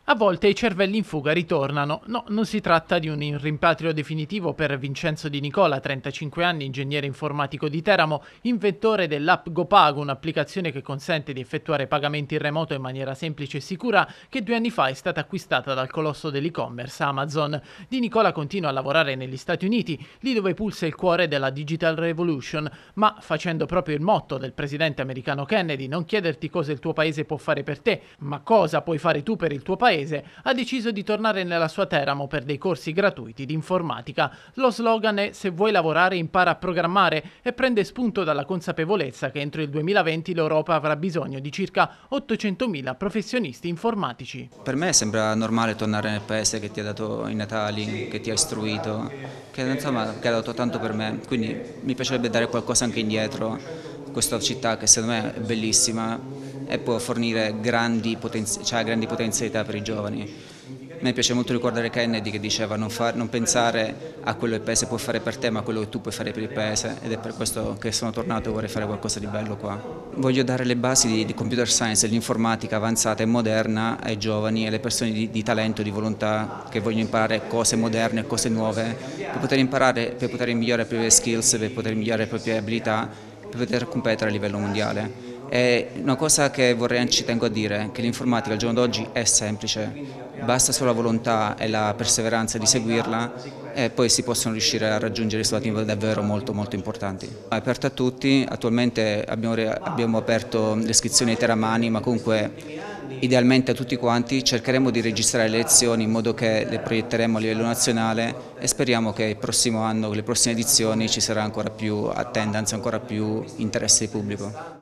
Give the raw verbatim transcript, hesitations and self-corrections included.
A volte i cervelli in fuga ritornano. No, non si tratta di un rimpatrio definitivo per Vincenzo Di Nicola, trentacinque anni, ingegnere informatico di Teramo, inventore dell'app GoPago, un'applicazione che consente di effettuare pagamenti in remoto in maniera semplice e sicura, che due anni fa è stata acquistata dal colosso dell'e-commerce Amazon. Di Nicola continua a lavorare negli Stati Uniti, lì dove pulsa il cuore della Digital Revolution, ma facendo proprio il motto del presidente americano Kennedy, non chiederti cosa il tuo paese può fare per te, ma cosa puoi fare tu per il tuo paese, ha deciso di tornare nella sua Teramo per dei corsi gratuiti di informatica. Lo slogan è "Se vuoi lavorare impara a programmare" e prende spunto dalla consapevolezza che entro il duemilaventi l'Europa avrà bisogno di circa ottocentomila professionisti informatici. Per me sembra normale tornare nel paese che ti ha dato i natali, che ti ha istruito, che, insomma, che ha dato tanto per me, quindi mi piacerebbe dare qualcosa anche indietro a questa città che secondo me è bellissima e può fornire grandi, potenzi- cioè grandi potenzialità per i giovani. A me piace molto ricordare Kennedy che diceva non, far, non pensare a quello che il paese può fare per te, ma a quello che tu puoi fare per il paese, ed è per questo che sono tornato e vorrei fare qualcosa di bello qua. Voglio dare le basi di, di computer science, dell'informatica avanzata e moderna ai giovani e alle persone di, di talento, di volontà, che vogliono imparare cose moderne, cose nuove, per poter imparare, per poter migliorare le proprie skills, per poter migliorare le proprie abilità, per poter competere a livello mondiale. E una cosa che vorrei, ci tengo a dire, è che l'informatica al giorno d'oggi è semplice, basta solo la volontà e la perseveranza di seguirla e poi si possono riuscire a raggiungere risultati davvero molto molto importanti. È aperto a tutti, attualmente abbiamo, abbiamo aperto le iscrizioni ai teramani, ma comunque idealmente a tutti quanti. Cercheremo di registrare le lezioni in modo che le proietteremo a livello nazionale e speriamo che il prossimo anno, con le prossime edizioni, ci sarà ancora più attendance, ancora più interesse di pubblico.